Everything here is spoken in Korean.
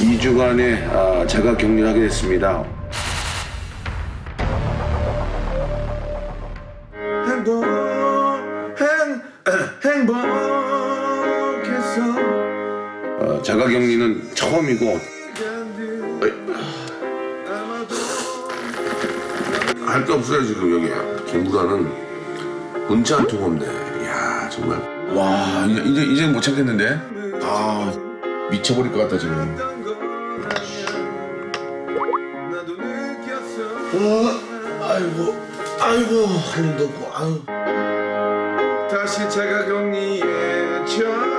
2주간의 자가 격리를 하게 됐습니다. 행복했어. 자가 격리는 처음이고 할 게 없어요 지금 여기. 김구라는 문자 한 통 없네. 이야 정말. 와 이제 못 참겠는데. 아 미쳐버릴 것 같다 지금. 아이고 할 일도 없고. 아유. 다시 자가 격리에